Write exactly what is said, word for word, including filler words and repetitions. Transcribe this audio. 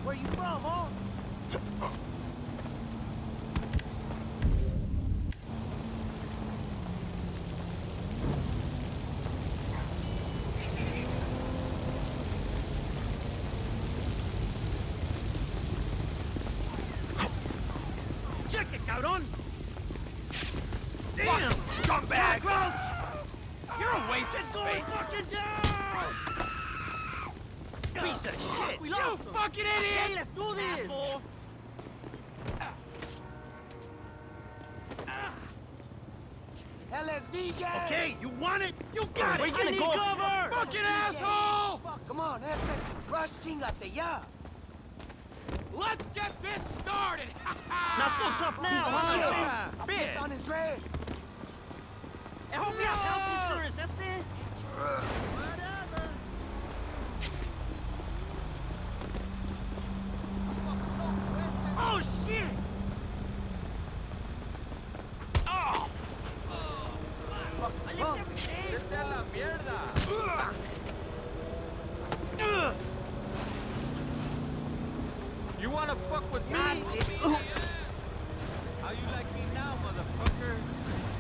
Where you from, huh? Check it, cabrón! Damn, scumbag! Cockroach! You're a waste of Going space! fucking down! Piece of shit! We You lost him. fucking Hey, idiot! let's do this! Asshole. L S V gang! Okay, you want it? You got Where it! you gonna I need go? cover! Fucking asshole! Fuck, come on, Aztec. Rush, chingate ya! Let's get this started! Not so tough now, He's huh? on Bitch. Piss on his grave! Hey, help me out, help me first, that's it? Whatever! Oh, shit! Oh! Fuck, I lift punk. everything! ¡Vete a la mierda! You wanna fuck with me? God, How you like me now, motherfucker?